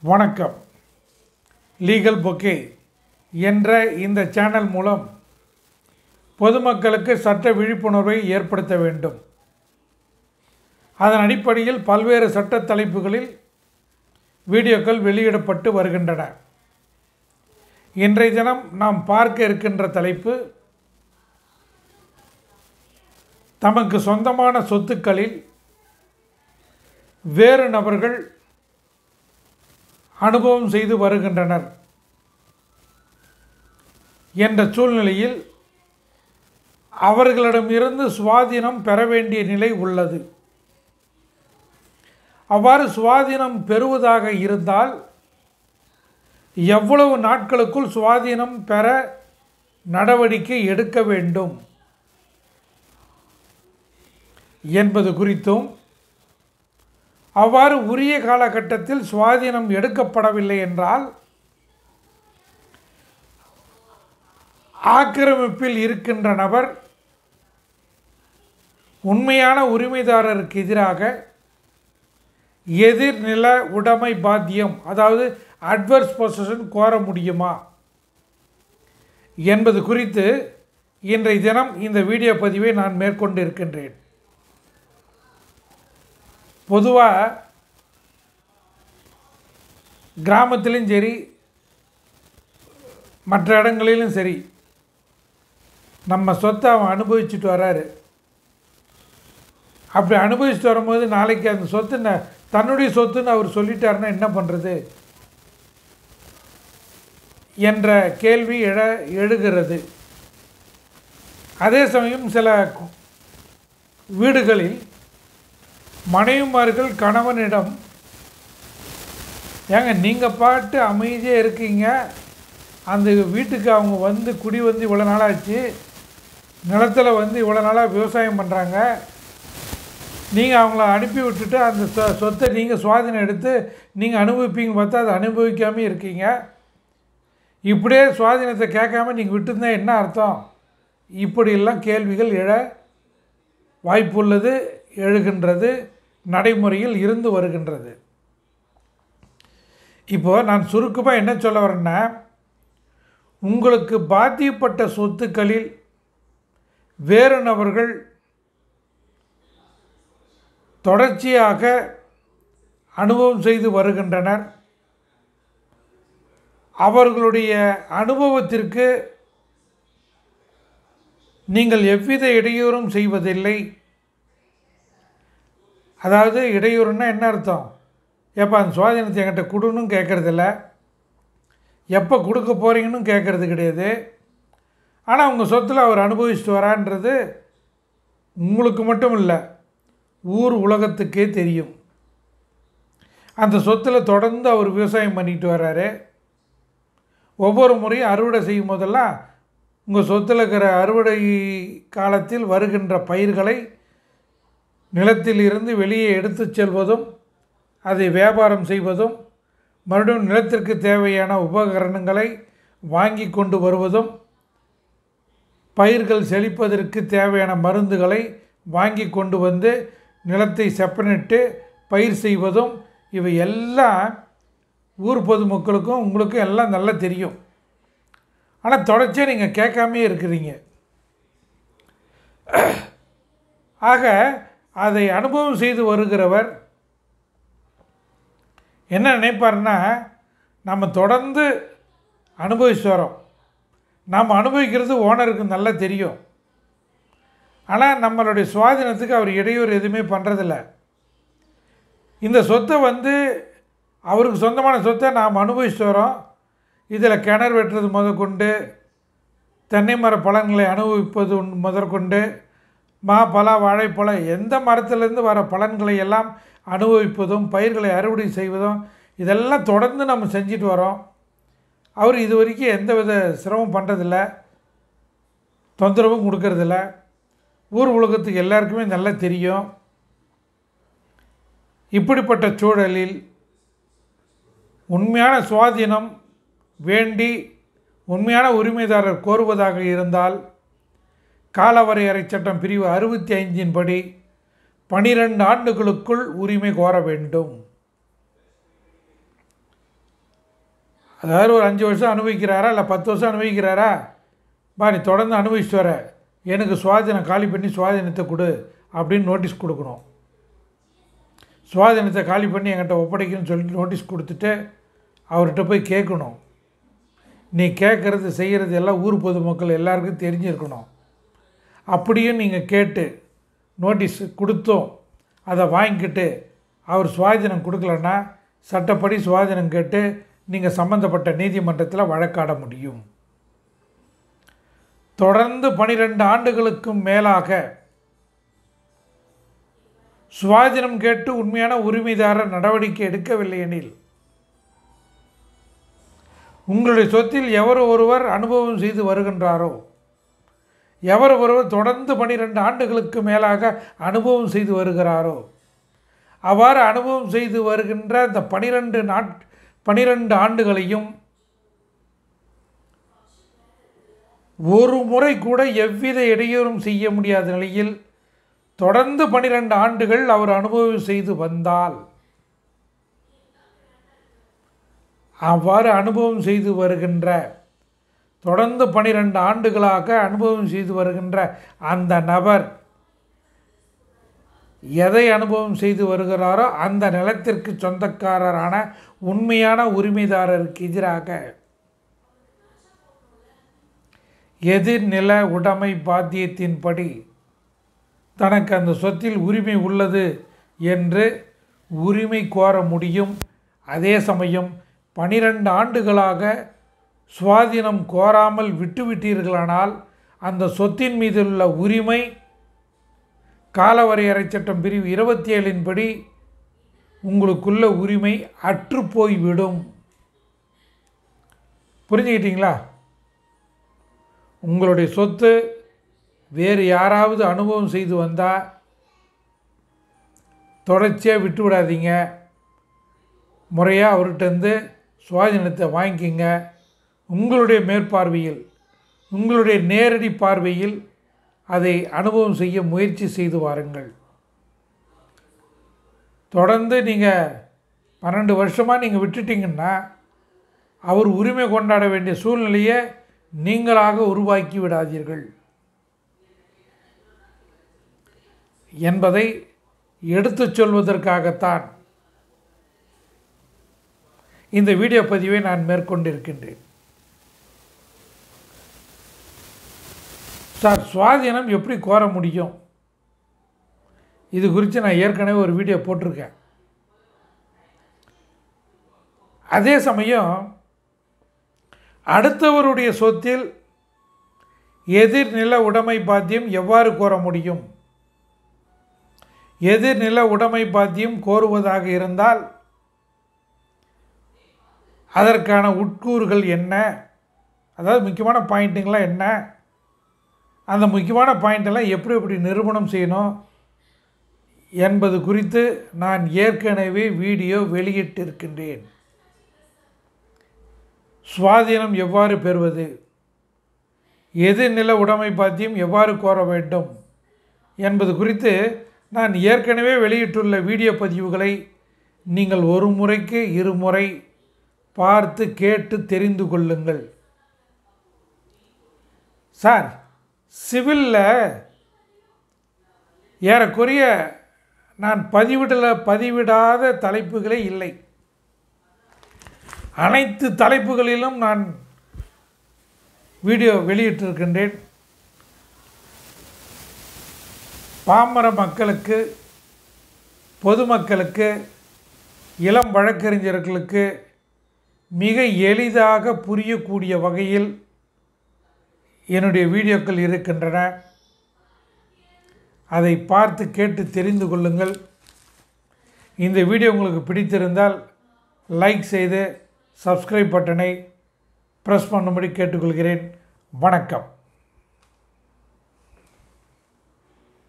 வணக்கம். Legal bouquet என்ற இந்த சேனல் மூலம் பொதுமக்களுக்கு சட்ட விழிப்புணர்வை ஏற்படுத்த வேண்டும். அதன் அடிப்படையில் பல்வேறு சட்ட தலைப்புகளில் வீடியோக்கள் வெளியிடப்பட்டு வருகின்றன. இன்றைய தினம் நாம் பார்க்க இருக்கின்ற தலைப்பு, தமக்கு சொந்தமான சொத்துக்களில் வேறு நபர்கள் அனுபவம் செய்து வருகின்றனர் என்ற சூழ்நிலையில் அவர்களிடமிருந்து சுவாதீனம் பெற வேண்டிய நிலை உள்ளது. அவ்வாறு சுவாதீனம் பெறுவதாக இருந்தால் எவ்வளவு நாட்களுக்குள் சுவாதீனம் பெற நடவடிக்கை எடுக்க வேண்டும் என்பது குறித்தும், அவ்வாறு உரிய காலகட்டத்தில் சுவாதீனம் எடுக்கப்படவில்லை என்றால் ஆக்கிரமிப்பில் இருக்கின்ற நபர் உண்மையான உரிமைதாரருக்கு எதிராக எதிர்நில உடைமை பாத்தியம், அதாவது அட்வர்ஸ் பொசஷன் கோர முடியுமா என்பது குறித்து இன்றைய தினம் இந்த வீடியோ பதிவை நான் மேற்கொண்டு இருக்கின்றேன். பொதுவாக கிராமத்திலும் சரி, மற்ற இடங்களிலும் சரி, நம்ம சொத்தை அவன் அனுபவிச்சுட்டு வராரு. அப்படி அனுபவிச்சுட்டு வரும்போது நாளைக்கு அந்த சொத்து தன்னுடைய சொத்துன்னு அவர் சொல்லிட்டாருன்னா என்ன பண்ணுறது என்ற கேள்வி எழுகிறது. அதே சமயம் சில வீடுகளில் மனைவிமார்கள் கணவனிடம், ஏங்க நீங்கள் பாட்டு அமைதியாக இருக்கீங்க, அந்த வீட்டுக்கு அவங்க வந்து குடி வந்து இவ்வளோ நாளாச்சு, நிலத்தில் வந்து இவ்வளோ நாளாக விவசாயம் பண்ணுறாங்க, நீங்கள் அவங்கள அனுப்பி விட்டுட்டு அந்த சொத்தை நீங்கள் சுவாதீனம் எடுத்து நீங்கள் அனுபவிப்பீங்கன்னு பார்த்தா அதை அனுபவிக்காமல் இருக்கீங்க, இப்படியே சுவாதீனத்தை கேட்காம நீங்கள் விட்டுருந்தா என்ன அர்த்தம்? இப்படியெல்லாம் கேள்விகள் எழ வாய்ப்புள்ளது, எழுகின்றது, நடைமுறையில் இருந்து வருகின்றது. இப்போது நான் சுருக்கமாக என்ன சொல்ல வரேன்னா, உங்களுக்கு பாதிக்கப்பட்ட சொத்துக்களில் வேறு நபர்கள் தொடர்ச்சியாக அனுபவம் செய்து வருகின்றனர். அவர்களுடைய அனுபவத்திற்கு நீங்கள் எவ்வித இடையூறும் செய்வதில்லை. அதாவது இடையூறுன்னா என்ன அர்த்தம்? எப்போ அந்த சுவாதீனத்தை என்கிட்ட கொடுன்னு கேட்குறதில்ல, எப்போ கொடுக்க போகிறீங்கன்னு கேட்குறது கிடையாது. ஆனால் உங்கள் சொத்தில் அவர் அனுபவிச்சுட்டு வரான்றது உங்களுக்கு மட்டும் இல்லை, ஊர் உலகத்துக்கே தெரியும். அந்த சொத்தில் தொடர்ந்து அவர் விவசாயம் பண்ணிட்டு வர்றாரு. ஒவ்வொரு முறையும் அறுவடை செய்யும் போதெல்லாம் உங்கள் சொத்தில் இருக்கிற அறுவடை காலத்தில் வருகின்ற பயிர்களை நிலத்தில் இருந்து வெளியே எடுத்து செல்வதும், அதை வியாபாரம் செய்வதும், மறுபடியும் நிலத்திற்கு தேவையான உபகரணங்களை வாங்கி கொண்டு வருவதும், பயிர்கள் செழிப்பதற்கு தேவையான மருந்துகளை வாங்கி கொண்டு வந்து நிலத்தை செப்பனிட்டு பயிர் செய்வதும், இவை எல்லாம் ஊர் பொதுமக்களுக்கும் உங்களுக்கும் எல்லாம் நல்லா தெரியும். ஆனால் தொடர்ச்சியாக நீங்கள் கேட்காமே இருக்கிறீங்க. ஆக அதை அனுபவம் செய்து வருகிறவர் என்ன நினைப்பார்னா, நம்ம தொடர்ந்து அனுபவிச்சு வரோம், நாம் அனுபவிக்கிறது ஓனருக்கு நல்லா தெரியும், ஆனால் நம்மளுடைய சுவாதீனத்துக்கு அவர் இடையூறு எதுவுமே பண்ணுறதில்ல. இந்த சொத்தை வந்து அவருக்கு சொந்தமான சொத்தை நாம் அனுபவிச்சு வரோம். இதில் கிணறு வெட்டுறது முதற்கொண்டு, தென்னை மர பலன்களை அனுபவிப்பது முதற்கொண்டு, மா, பலா, வாழைப்பழம் எந்த மரத்திலேருந்து வர பலன்களை எல்லாம் அனுபவிப்பதும், பயிர்களை அறுவடை செய்வதும், இதெல்லாம் தொடர்ந்து நம்ம செஞ்சுட்டு வரோம். அவர் இது வரைக்கும் எந்த வித சிரமம் பண்ணுறதில்ல, தொந்தரவும் கொடுக்கறதில்ல. ஊர் உலகத்துக்கு எல்லாருக்குமே நல்லா தெரியும். இப்படிப்பட்ட சூழலில் உண்மையான சுவாதீனம் வேண்டி உண்மையான உரிமைதாரர் கோருவதாக இருந்தால் காலவரையறை சட்டம் பிரிவு 65 படி 12 ஆண்டுகளுக்குள் உரிமை கோர வேண்டும். அதாவது ஒரு 5 வருஷம் அனுபவிக்கிறாரா இல்லை 10 வருஷம் அனுபவிக்கிறாரா, நீ தொடர்ந்து அனுபவிச்சுட்டு வர, எனக்கு சுவாதீனம் காலி பண்ணி சுவாதீனத்தை கொடு அப்படின்னு நோட்டீஸ் கொடுக்கணும். சுவாதீனத்தை காலி பண்ணி என்கிட்ட ஒப்படைக்கணும்னு சொல்லிட்டு நோட்டீஸ் கொடுத்துட்டு அவர்கிட்ட போய் கேட்கணும். நீ கேட்குறது செய்கிறது எல்லாம் ஊர் பொதுமக்கள் எல்லாருக்கும் தெரிஞ்சிருக்கணும். அப்படியும் நீங்கள் கேட்டு நோட்டீஸ் கொடுத்தோம் அதை வாங்கிக்கிட்டு அவர் சுவாதீனம் கொடுக்கலன்னா சட்டப்படி சுவாதீனம் கேட்டு நீங்கள் சம்மந்தப்பட்ட நீதிமன்றத்தில் வழக்காட முடியும். தொடர்ந்து 12 ஆண்டுகளுக்கும் மேலாக சுவாதீனம் கேட்டு உண்மையான உரிமைதாரர் நடவடிக்கை எடுக்கவில்லை எனில் உங்களுடைய சொத்தில் எவர் ஒருவர் அனுபவம் செய்து வருகின்றாரோ, எவர் ஒருவர் தொடர்ந்து 12 ஆண்டுகளுக்கு மேலாக அனுபவம் செய்து வருகிறாரோ, அவ்வாறு அனுபவம் செய்து வருகின்ற இந்த 12 ஆண்டுகளையும் ஒரு முறை கூட எவ்வித இடையூறும் செய்ய முடியாத நிலையில் தொடர்ந்து 12 ஆண்டுகள் அவர் அனுபவம் செய்து வந்தால், அவ்வாறு அனுபவம் செய்து வருகின்ற தொடர்ந்து 12 ஆண்டுகளாக அனுபவம் செய்து வருகின்ற அந்த நபர் எதை அனுபவம் செய்து வருகிறாரோ அந்த நிலத்திற்கு சொந்தக்காரரான உண்மையான உரிமைதாரருக்கு எதிராக எதிர்நில உடைமை பாத்தியத்தின்படி தனக்கு அந்த சொத்தில் உரிமை உள்ளது என்று உரிமை கோர முடியும். அதே சமயம் 12 ஆண்டுகளாக சுவாதீனம் கோராமல் விட்டுவிட்டீர்களானால் அந்த சொத்தின் மீதுள்ள உரிமை காலவரையறை சட்டம் பிரிவு 27 படி உங்களுக்குள்ள உரிமை அற்றுப்போய்விடும். புரிஞ்சுக்கிட்டீங்களா? உங்களுடைய சொத்து வேறு யாராவது அனுபவம் செய்து வந்தால் தொடர்ச்சியாக விட்டு விடாதீங்க. முறையாக அவர்கிட்டருந்து சுவாதீனத்தை வாங்கிக்கிங்க. உங்களுடைய மேற்பார்வையில், உங்களுடைய நேரடி பார்வையில் அதை அனுபவம் செய்ய முயற்சி செய்து வாருங்கள். தொடர்ந்து நீங்கள் 12 வருஷமாக நீங்கள் விட்டுட்டிங்கன்னா அவர் உரிமை கொண்டாட வேண்டிய சூழ்நிலையை நீங்களாக உருவாக்கி விடாதீர்கள் என்பதை எடுத்துச் சொல்வதற்காகத்தான் இந்த வீடியோ பதிவை நான் மேற்கொண்டிருக்கின்றேன். சார், சுவாதீனம் எப்படி கோர முடியும்? இது குறித்து நான் ஏற்கனவே ஒரு வீடியோ போட்டிருக்கேன். அதே சமயம் அடுத்தவருடைய சொத்தில் எதிர்நில உடைமை பாத்தியம் எவ்வாறு கோர முடியும்? எதிர்நில உடைமை பாத்தியம் கோருவதாக இருந்தால் அதற்கான உட்கூறுகள் என்ன, அதாவது முக்கியமான பாயிண்ட்டுங்களாம் என்ன, அந்த முக்கியமான பாயிண்டெல்லாம் எப்படி நிரூபணம் செய்யணும் என்பது குறித்து நான் ஏற்கனவே வீடியோ வெளியிட்டிருக்கின்றேன். சுவாதீனம் எவ்வாறு பெறுவது, எதிர்நில உடைமை பாத்தியம் எவ்வாறு கோர வேண்டும் என்பது குறித்து நான் ஏற்கனவே வெளியிட்டுள்ள வீடியோ பதிவுகளை நீங்கள் ஒரு முறைக்கு 2 முறை பார்த்து கேட்டு தெரிந்து கொள்ளுங்கள். சார், சிவிலில் ஏறக்குறைய நான் பதிவிடாத தலைப்புகளே இல்லை. அனைத்து தலைப்புகளிலும் நான் வீடியோ வெளியிட்டிருக்கின்றேன். பாமர மக்களுக்கு, பொதுமக்களுக்கு, இளம் வழக்கறிஞர்களுக்கு மிக எளிதாக புரியக்கூடிய வகையில் என்னுடைய வீடியோக்கள் இருக்கின்றன. அதை பார்த்து கேட்டு தெரிந்து கொள்ளுங்கள். இந்த வீடியோ உங்களுக்கு பிடித்திருந்தால் லைக் செய்து சப்ஸ்கிரைப் பட்டனை ப்ரெஸ் பண்ணும்படி கேட்டுக்கொள்கிறேன். வணக்கம்.